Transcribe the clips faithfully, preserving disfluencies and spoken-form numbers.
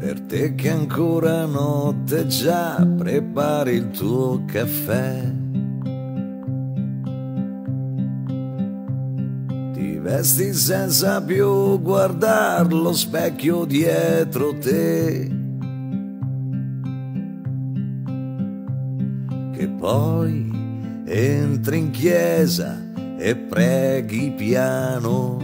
Per te che ancora notte già prepari il tuo caffè, ti vesti senza più guardar lo specchio dietro te, che poi entri in chiesa e preghi piano.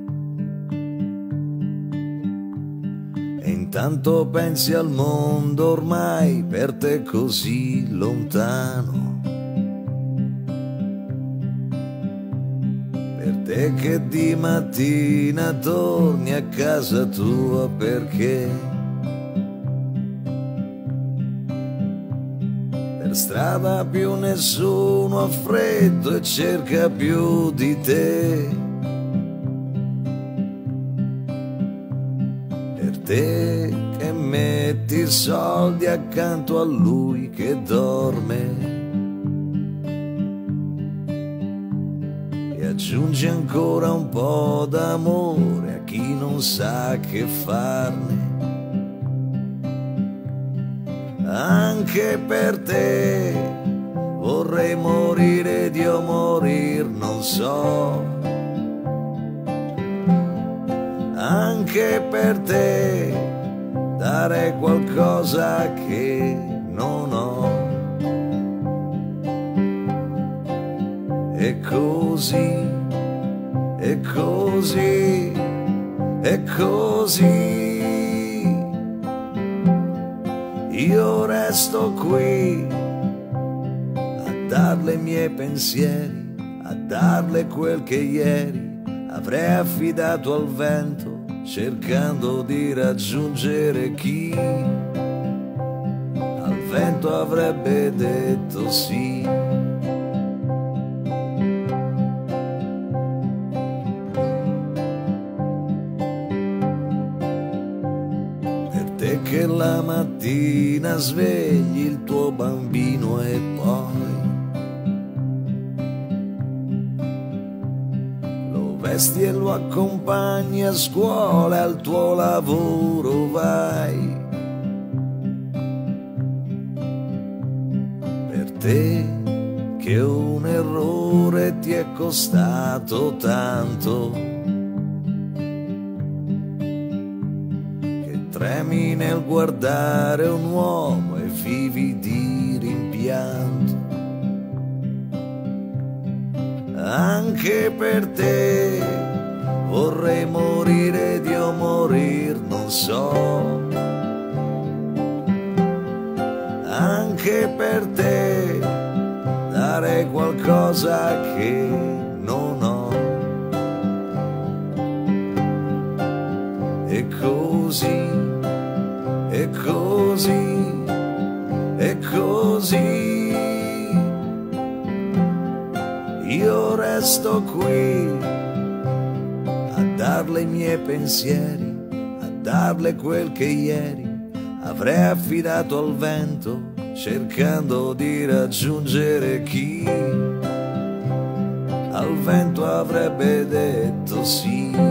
E intanto pensi al mondo ormai per te così lontano, per te che di mattina torni a casa tua perché per strada più nessuno ha freddo e cerca più di te. Te che metti soldi accanto a lui che dorme e aggiungi ancora un po' d'amore a chi non sa che farne. Anche per te vorrei morire di o morir, non so. Anche per te dare qualcosa che non ho. E così, e così, e così io resto qui a darle i miei pensieri, a darle quel che ieri avrei affidato al vento, cercando di raggiungere chi al vento avrebbe detto sì. Per te che la mattina svegli il tuo bambino e poi vesti e lo accompagni a scuola, al tuo lavoro vai. Per te che un errore ti è costato tanto, che tremi nel guardare un uomo e vivi di rimpianto. Anche per te vorrei morire di o morir, non so. Anche per te dare qualcosa che non ho. E così, e così, e così io resto qui a darle i miei pensieri, a darle quel che ieri avrei affidato al vento, cercando di raggiungere chi al vento avrebbe detto sì.